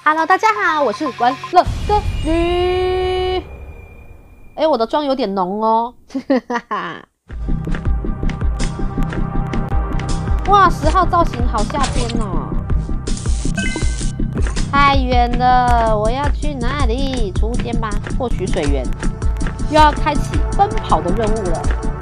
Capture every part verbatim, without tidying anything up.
Hello， 大家好，我是玩乐歌女。哎，我的妆有点浓哦，哈哈。哇，十号造型好夏天哦。太远了，我要去哪里？储物间吧，获取水源。又要开启奔跑的任务了。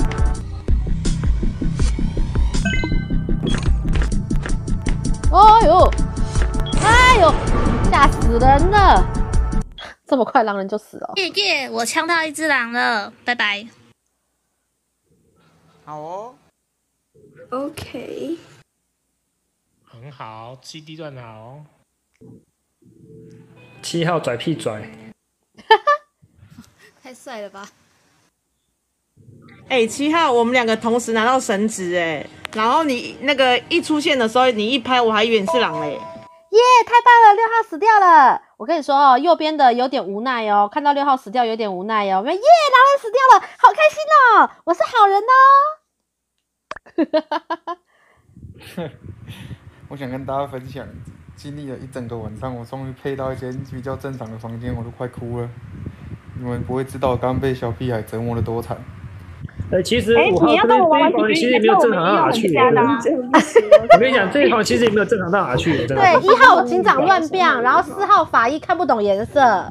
哎呦，哎呦，吓死人了！这么快狼人就死了。 耶耶，我枪到一只狼了，拜拜。 好哦。 OK。 很好，基地段好。 七号拽屁拽。 太帅了吧！ 哎、欸，七号，我们两个同时拿到神职哎，然后你那个一出现的时候，你一拍，我还以为你是狼嘞。 耶，太棒了，六号死掉了。我跟你说哦，右边的有点无奈哦，看到六号死掉有点无奈哦。耶，狼人死掉了，好开心哦！我是好人哦。 我想跟大家分享，经历了一整个晚上，我终于配到一间比较正常的房间，我都快哭了。你们不会知道刚被小屁孩折磨的多惨。 哎、欸，其实五号这边这一房其实也没有正常到哪去。我跟你讲，这一房其实也没有正常到哪去。 对，一号警长乱变，然后四号法医看不懂颜色。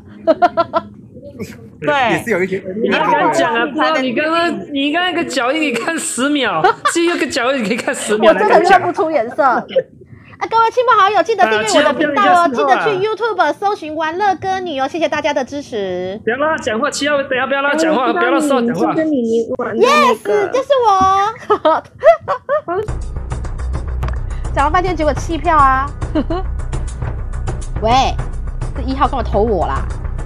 对， 也是有一些。 你敢讲啊？不知道你刚刚你刚刚那个脚印可以看十秒，这有个脚印可以看十秒， 我真的认不出颜色。啊，各位亲朋好友，记得订阅我的频道哦！记得去 YouTube 搜寻“玩乐歌女”哦，谢谢大家的支持。 不要让他讲话，七号，等下不要让他讲话，不要让四号讲话。 Yes， 就是我。讲了半天，结果弃票啊！喂，这一号干嘛投我啦？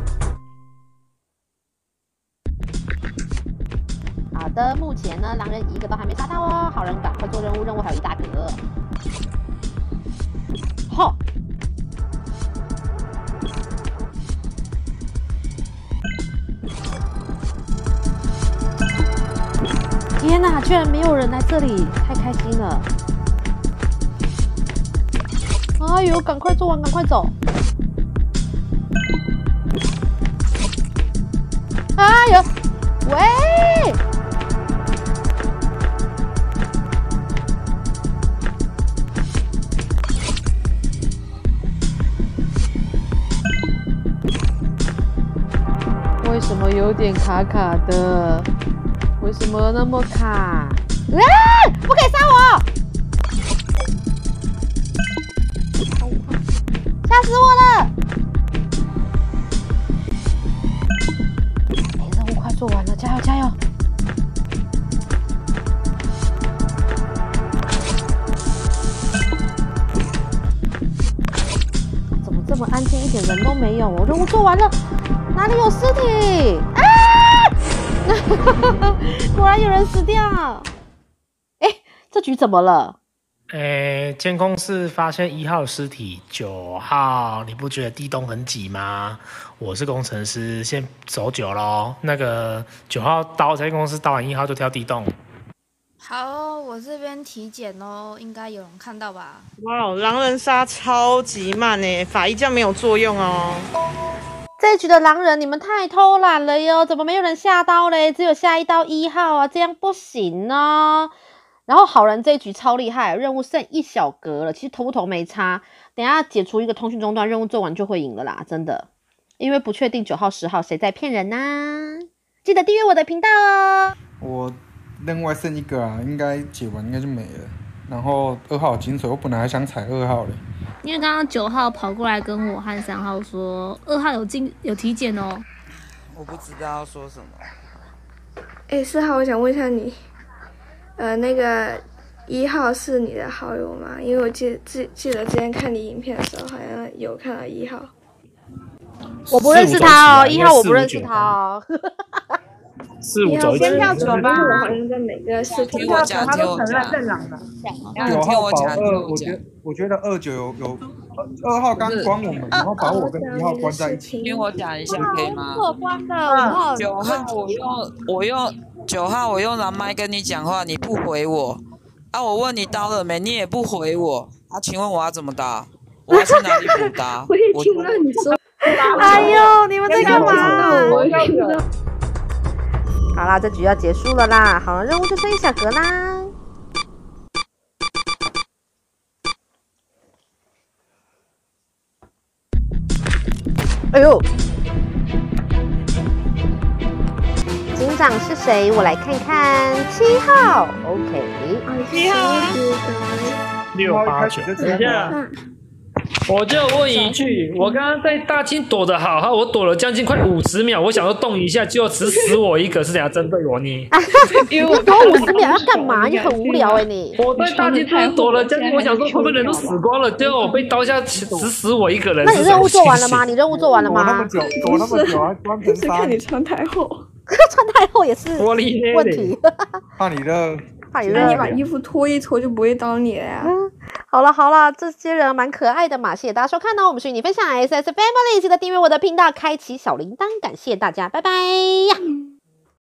好的，目前呢，狼人一个都还没杀到哦，好人赶快做任务，任务还有一大格。好，天哪，居然没有人来这里，太开心了！哎呦，赶快做完，赶快走！哎呦，喂！为什么有点卡卡的？为什么那么卡？啊！不可以杀我！吓死我了！哎，任务快做完了，加油加油！怎么这么安静，一点人都没有？我任务做完了。哪里有尸体啊？果然有人死掉。哎，这局怎么了？ 诶，监控室发现一号尸体，九号，你不觉得地洞很挤吗？我是工程师，先走九咯。那个九号到监控室，到完一号就跳地洞。 好，我这边体检哦，应该有人看到吧？ 哇，狼人杀超级慢诶，法医这样没有作用哦。 这一局的狼人，你们太偷懒了哟！怎么没有人下刀嘞？只有下一刀一号啊，这样不行哦。然后好人这一局超厉害，任务剩一小格了，其实投不投没差。等一下解除一个通讯中断，任务做完就会赢了啦，真的。因为不确定九号、十号谁在骗人呢、啊？记得订阅我的频道哦。 我另外剩一个啊，应该解完应该就没了。然后二号金水，我本来还想踩二号嘞。 因为刚刚九号跑过来跟我和三号说，二号有进有体检哦。 我不知道要说什么。 哎，四号，我想问一下你，呃，那个一号是你的好友吗？因为我记记记得之前看你影片的时候，好像有看到一号。 我不认识他哦，一号我不认识他哦。 四五走一先跳九吧，我好像在每个视频跳九他都承认正狼的。 九号保二，我觉我觉得二九有有二号刚关我们，然后把我跟一号关在一起。 听我讲一下可以吗？ 我关的，五号九号我用我用九号我用蓝麦跟你讲话，你不回我啊？我问你刀了没，你也不回我啊？请问我要怎么打？ 我要去哪里补答？ 我也听不到你说。 哎呦，你们在干嘛？ 我也听不到。 好啦，这局要结束了啦，好了，任务就剩一小格啦。哎呦，警长是谁？我来看看，七号 ，OK， 七号啊， 六八九，等一下。我就问一句，我刚刚在大厅躲得好好，我躲了将近快五十秒，我想说动一下，就只死我一个，是怎样针对我呢？ 因为我躲五十秒要干嘛？你很无聊哎、欸、你！ 我在大厅真的躲了将近，我想说会不会人都死光了，结果我被刀下只死我一个人。 那你任务做完了吗？你任务做完了吗？ 躲那么久，躲那么久还关成是看你穿太厚， 穿太厚也是问题。 怕你热。 怕你热， 那你把衣服脱一脱就不会刀你了呀。 嗯，好了好了，这些人蛮可爱的嘛，谢谢大家收看呢，我们是与你分享 S S Family， 记得订阅我的频道，开启小铃铛，感谢大家，拜拜呀。